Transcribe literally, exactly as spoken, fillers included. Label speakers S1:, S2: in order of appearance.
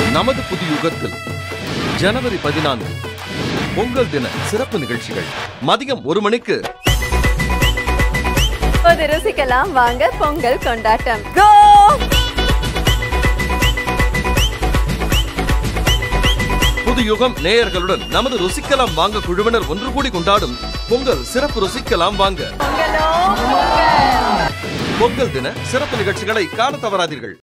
S1: நமது புது யுகத்தில் ஜனவரி பதினான்கு பொங்கல் தின சிறப்பு நிகழ்ச்சிகள் மதியம் ஒரு மணிக்கு
S2: ருசிக்கலாம் வாங்க பொங்கல் கொண்டாட்டம். கோ
S1: புது யுகம் நேயர்களுடன் நமது ருசிக்கலாம் வாங்க குழுவினர் ஒன்று கூடி கொண்டாடும் பொங்கல் சிறப்பு ருசிக்கலாம் வாங்க பொங்கல் தின சிறப்பு நிகழ்ச்சிகளை காண தவறாதீர்கள்.